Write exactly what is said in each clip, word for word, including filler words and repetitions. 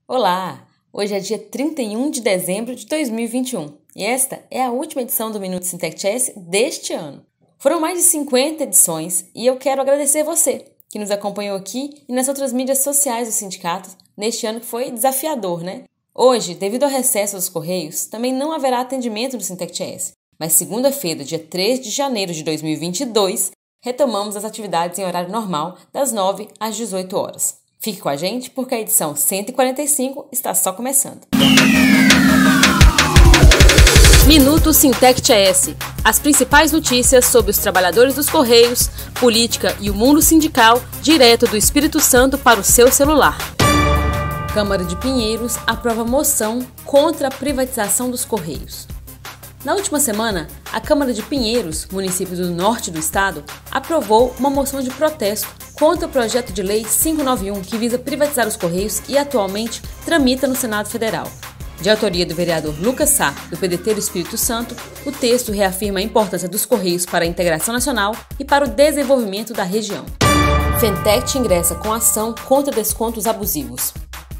Olá! Hoje é dia trinta e um de dezembro de dois mil e vinte e um e esta é a última edição do Minuto SINTECH-S deste ano. Foram mais de cinquenta edições e eu quero agradecer você que nos acompanhou aqui e nas outras mídias sociais do sindicato neste ano que foi desafiador, né? Hoje, devido ao recesso dos Correios, também não haverá atendimento do SINTECH-S, mas segunda-feira, dia três de janeiro de dois mil e vinte e dois, retomamos as atividades em horário normal das nove às dezoito horas. Fique com a gente porque a edição cento e quarenta e cinco está só começando. Minuto SINTECH-S. As principais notícias sobre os trabalhadores dos Correios, política e o mundo sindical, direto do Espírito Santo para o seu celular. Câmara de Pinheiros aprova moção contra a privatização dos Correios. Na última semana, a Câmara de Pinheiros, município do norte do estado, aprovou uma moção de protesto contra o projeto de lei quinhentos e noventa e um que visa privatizar os Correios e atualmente tramita no Senado Federal. De autoria do vereador Lucas Sá, do P D T do Espírito Santo, o texto reafirma a importância dos Correios para a integração nacional e para o desenvolvimento da região. Fentect ingressa com ação contra descontos abusivos.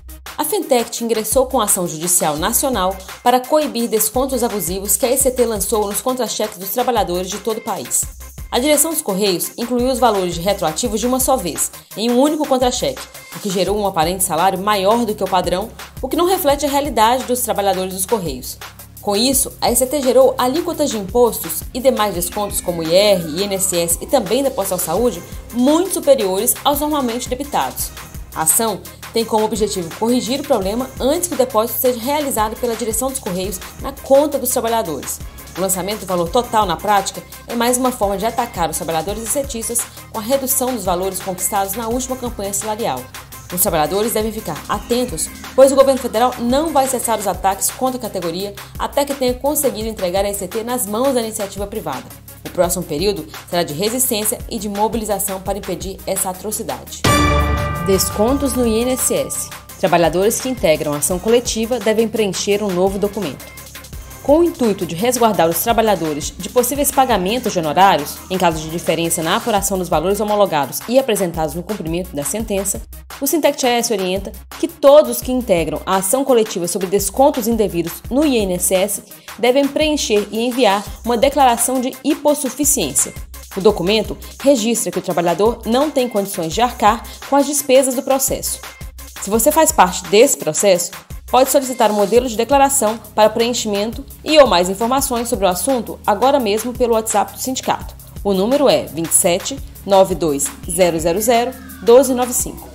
A Fentect ingressou com ação judicial nacional para coibir descontos abusivos que a E C T lançou nos contra-cheques dos trabalhadores de todo o país. A direção dos Correios incluiu os valores retroativos de uma só vez, em um único contra-cheque, o que gerou um aparente salário maior do que o padrão, o que não reflete a realidade dos trabalhadores dos Correios. Com isso, a E C T gerou alíquotas de impostos e demais descontos como I R, I N S S e também da Postal Saúde muito superiores aos normalmente debitados. A ação tem como objetivo corrigir o problema antes que o depósito seja realizado pela direção dos Correios na conta dos trabalhadores. O lançamento do valor total na prática é mais uma forma de atacar os trabalhadores e setistas com a redução dos valores conquistados na última campanha salarial. Os trabalhadores devem ficar atentos, pois o governo federal não vai cessar os ataques contra a categoria até que tenha conseguido entregar a E C T nas mãos da iniciativa privada. O próximo período será de resistência e de mobilização para impedir essa atrocidade. Descontos no I N S S. Trabalhadores que integram a ação coletiva devem preencher um novo documento. Com o intuito de resguardar os trabalhadores de possíveis pagamentos de honorários, em caso de diferença na apuração dos valores homologados e apresentados no cumprimento da sentença, o SINTECH-S orienta que todos que integram a ação coletiva sobre descontos indevidos no I N S S devem preencher e enviar uma declaração de hipossuficiência. O documento registra que o trabalhador não tem condições de arcar com as despesas do processo. Se você faz parte desse processo, pode solicitar um modelo de declaração para preenchimento e ou mais informações sobre o assunto agora mesmo pelo WhatsApp do sindicato. O número é vinte e sete, nove dois zero zero zero, doze noventa e cinco.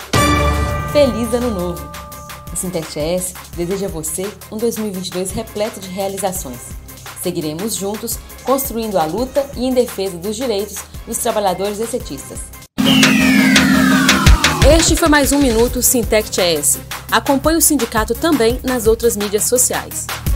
Feliz Ano Novo! O SINTECH-S deseja a você um dois mil e vinte e dois repleto de realizações. Seguiremos juntos, construindo a luta e em defesa dos direitos dos trabalhadores e setistas. Este foi mais um Minuto SINTECH-S. Acompanhe o sindicato também nas outras mídias sociais.